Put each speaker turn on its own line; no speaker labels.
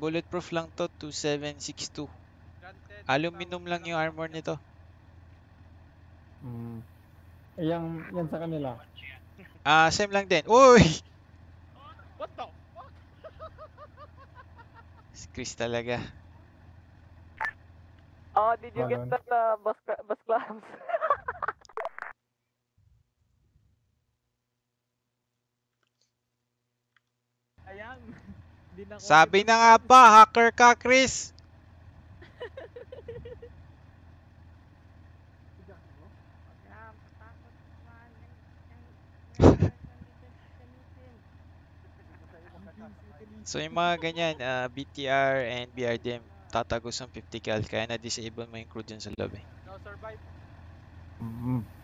Bulletproof lang to, 2762. Aluminum lang yung armor nito.
Yan sa kanila.
Same lang din. Uy!
What the fuck?
Si Chris talaga.
Oh, did you get
Balon.
that bus clams?
Ayan. Di na
Sabi na nga ba, hacker ka, Chris? So yung mga ganyan, BTR and BRDM, tatagos ng 50 cal, kaya na-disable mo yung crew dyan sa lobby.
No survive.